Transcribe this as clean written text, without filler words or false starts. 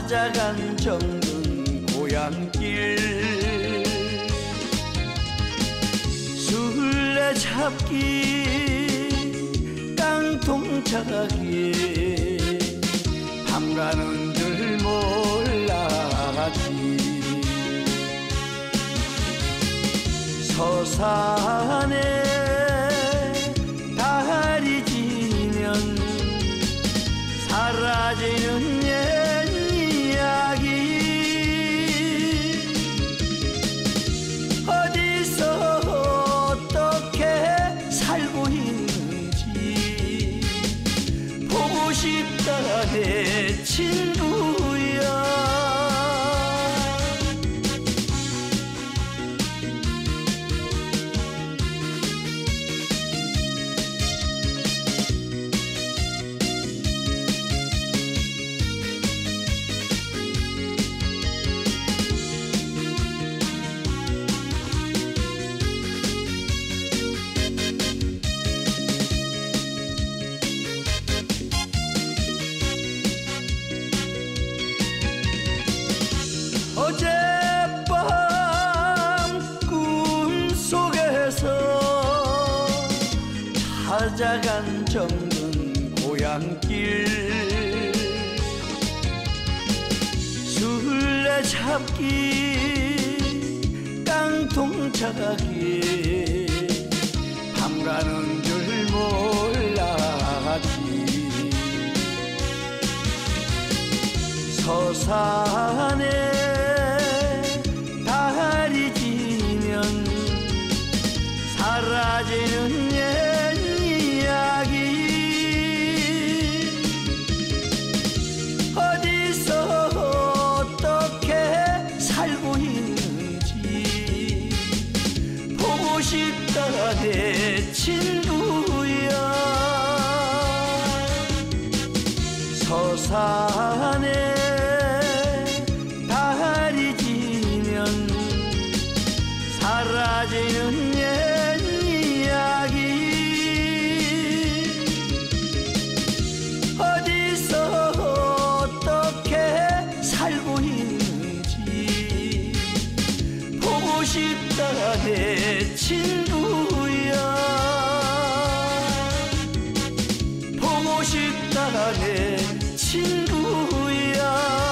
찾아간 정든 고향길 술래잡기 깡통차기 밤 가는 줄 몰랐지. 서산에 달이 지면 사라지는 옛 이야기 어디서 어떻게 살고 있는지 보고 싶다 내 친구야. 어젯밤 꿈속에서 찾아간 정든 고향길 술래잡기 깡통차기 밤 가는 줄 몰랐지. 서산에 달이 지면 사라지는 옛 이야기 어디서 어떻게 살고 있는지 보고 싶다 내 친구야. 서산에 달이 지면 사라지는 옛 이야기 어디서 어떻게 살고 있는지 보고 싶다 내 친구야. 보고 싶다 내 친구야.